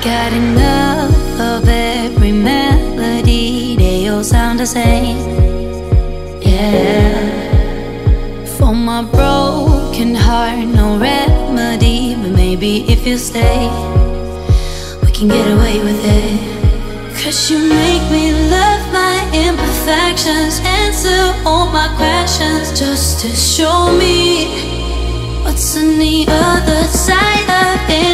Got enough of every melody, they all sound the same. Yeah. For my broken heart, no remedy, but maybe if you stay, we can get away with it. 'Cause you make me love my imperfections, answer all my questions, just to show me what's on the other side of it.